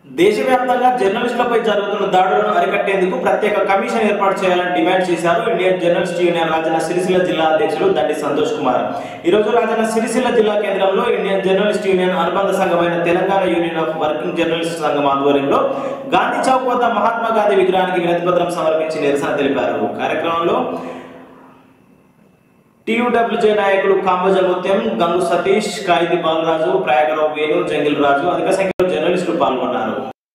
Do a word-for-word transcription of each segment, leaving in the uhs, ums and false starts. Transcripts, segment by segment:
దేశవ్యాప్తంగా జర్నలిస్టులపై జరుగుతున్న దాడులను అరికట్టేందుకు ప్రత్యేక కమిషన్ ఏర్పాటు చేయాలని డిమాండ్ చేశారు Indian journalist union Rajanna Sircilla జిల్లా అధ్యక్షులు దండి సంతోష్ కుమార్। ఈ రోజు రాజన్న సిరిసిల్ల జిల్లా కేంద్రంలో ఇండియన్ జర్నలిస్ట్ యూనియన్ అనుబంధ సంఘమైన Telangana union of working journalist సంఘం ఆధ్వర్యంలో గాంధీ చౌక్ వద్ద మహాత్మా గాంధీ విగ్రహానికి వినతిపత్రం సమర్పించి నిరసన తెలిపారు। కార్యక్రమంలో టీయూడబ్ల్యూజే నాయకులు కాంబోజ ముత్యం, గంగు సతీష్, కాయిది బాలరాజు, ప్రయాగరావు వేణు, జంగిల్ రాజు అధిక సంఖ్యలో జర్నలిస్టులు పాల్గొన్నారు।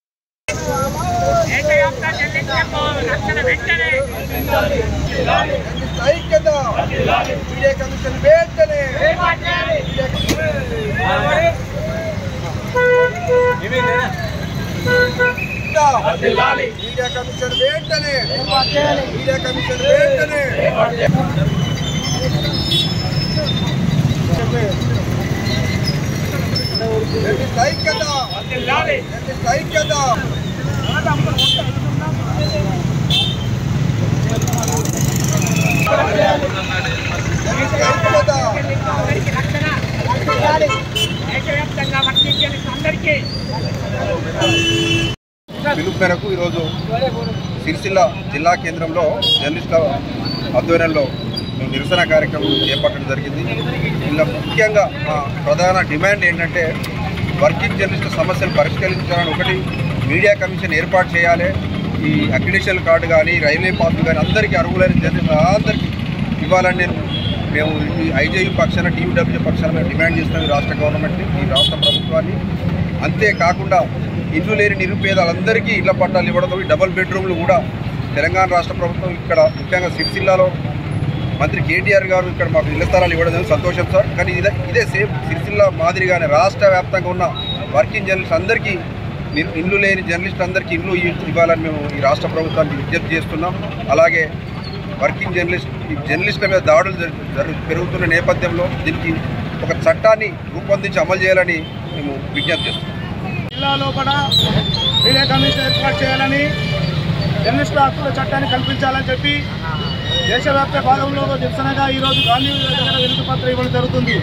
పిలుపు మేరకు ఈరోజు సిరిసిల్ల జిల్లా కేంద్రంలో జర్నలిస్టుల ఆధ్వర్యంలో మేము నిరసన కార్యక్రమం చేపట్టడం జరిగింది। ఇలా ముఖ్యంగా మా ప్రధాన డిమాండ్ ఏంటంటే వర్కింగ్ జర్నలిస్టుల సమస్యలు పరిష్కరించాలని, ఒకటి మీడియా కమిషన్ ఏర్పాటు చేయాలి, ఈ అక్రిడిటేషన్ కార్డు కానీ రైల్వే పాస్ కానీ అందరికీ అర్హులైన జర్నలిస్టులు అందరికీ ఇవ్వాలని నేను మేము ఈ ఐజేయూ పక్షాన టీయూడబ్ల్యూ పక్షాన మేము డిమాండ్ చేస్తున్నాం రాష్ట్ర గవర్నమెంట్ని, ఈ రాష్ట్ర ప్రభుత్వాన్ని। అంతేకాకుండా ఇల్లు లేని నిరుపేదలందరికీ ఇళ్ల పట్టాలు ఇవ్వడంతో డబుల్ బెడ్రూమ్లు కూడా తెలంగాణ రాష్ట్ర ప్రభుత్వం ఇక్కడ ముఖ్యంగా సిరిసిల్లాలో మంత్రి కేటీఆర్ గారు ఇక్కడ మాకు ఇళ్ల స్థలాలు ఇవ్వడం సంతోషం సార్। కానీ ఇదే ఇదే సేమ్ సిరిసిల్ల మాదిరిగానే రాష్ట్ర వ్యాప్తంగా ఉన్న వర్కింగ్ జర్నలిస్ట్ అందరికీ ఇల్లు లేని జర్నలిస్ట్ అందరికీ ఇల్లు ఇవ్వాలని మేము ఈ రాష్ట్ర ప్రభుత్వానికి విజ్ఞప్తి చేస్తున్నాం। అలాగే వర్కింగ్ జర్నలిస్ట్ ఈ జర్నలిస్టుల మీద దాడులు పెరుగుతున్న నేపథ్యంలో దీనికి ఒక చట్టాన్ని రూపొందించి అమలు చేయాలని మేము విజ్ఞప్తి చేస్తున్నాం। జిల్లాలో కూడా మీడియా కమిషన్ ఏర్పాటు చేయాలని, జర్నలిస్టుల హక్కుల చట్టాన్ని కల్పించాలని చెప్పి దేశవ్యాప్త భాగంలో నిరసనగా ఈరోజు గాంధీ దగ్గర వినతి పత్రం ఇవ్వడం జరుగుతుంది।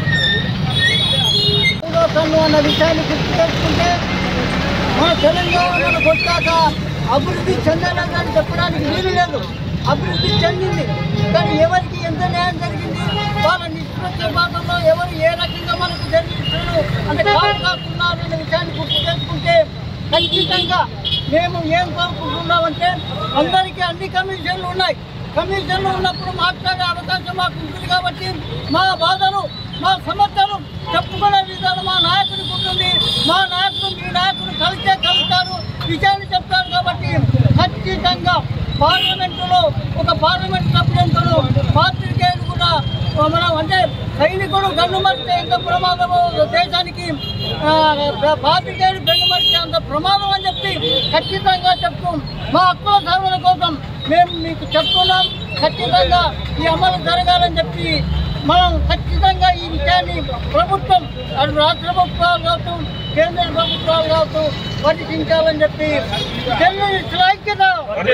అన్న విషయాన్ని గుర్తు చేసుకుంటే మన తెలంగాణ కొట్టాక అభివృద్ధి చెందలేదని చెప్పడానికి వీలు లేదు। అభివృద్ధి చెందింది, కానీ ఎవరికి ఎంత న్యాయం జరిగింది, వాళ్ళ నిష్పత్తి భాగంలో ఎవరు ఏ రకంగా మనకు జర్నలిస్టులు అంటే కాదు కాకున్నారనే విషయాన్ని గుర్తు చేసుకుంటే ఖచ్చితంగా మేము ఏం కోరుకుంటున్నామంటే అందరికీ అన్ని కమిషన్లు ఉన్నాయి, కమిషన్లు ఉన్నప్పుడు మాట్లాడే అవకాశం మాకు ఉంటుంది కాబట్టి మా బాధలు మా సమస్యలు చెప్పుకునే విధానం మా నాయకుడికి ఉంటుంది। మా నాయకుడు మీ నాయకుడు కలిసే కలుస్తారు, విషయాన్ని చెప్తారు కాబట్టి ఖచ్చితంగా పార్లమెంటులో ఒక పార్లమెంట్ సభ్యులు పాత్రికేయులు కూడా మనం అంటే సైనికుడు గన్నుమరిస్తే ఎంత ప్రమాదమో దేశానికి పాత్రికేయుడు గన్నుమరిస్తే అంత ప్రమాదం అని చెప్పి ఖచ్చితంగా చెప్తూ మా హక్కుల సాధన కోసం మేము మీకు చెప్తున్నాం। ఖచ్చితంగా ఈ అమలు జరగాలని చెప్పి మనం ఖచ్చితంగా ఈ విషయాన్ని ప్రభుత్వం అటు రాష్ట్ర ప్రభుత్వాలు కావచ్చు కేంద్ర ప్రభుత్వాలు కావచ్చు పట్టించాలని చెప్పి జర్నలిస్టుల ఐక్యత